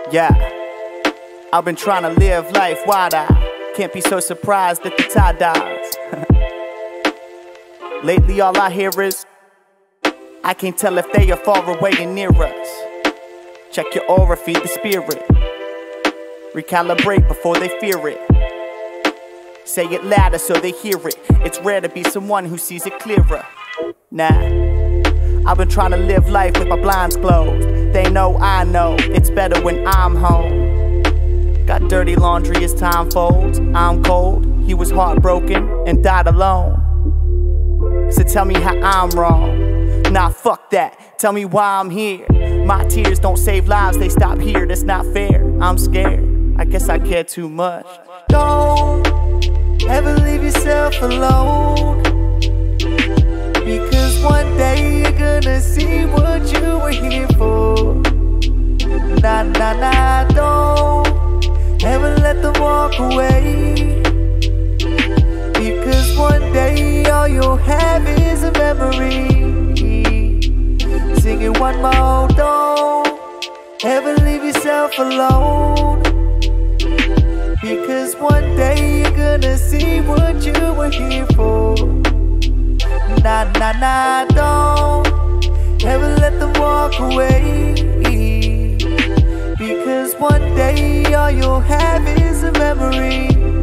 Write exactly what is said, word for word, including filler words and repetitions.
Yeah, I've been trying to live life wide-eyed. Can't be so surprised that the tide dies. Lately all I hear is, I can't tell if they are far away and near us. Check your aura, feed the spirit. Recalibrate before they fear it. Say it louder so they hear it. It's rare to be someone who sees it clearer. Nah, I've been trying to live life with my blinds closed. They know I know it's better when I'm home. Got dirty laundry as time folds. I'm cold, he was heartbroken and died alone. So tell me how I'm wrong. Nah, fuck that, tell me why I'm here. My tears don't save lives, they stop here. That's not fair, I'm scared. I guess I care too much. Don't ever leave yourself alone, because one day you're gonna see what you were here for. Nah, nah, nah, don't ever let them walk away, because one day all you'll have is a memory. Sing it one more, don't ever leave yourself alone, because one day you're gonna see what you were here for. Nah, nah, nah, don't ever let them walk away, because one day all you'll have is a memory.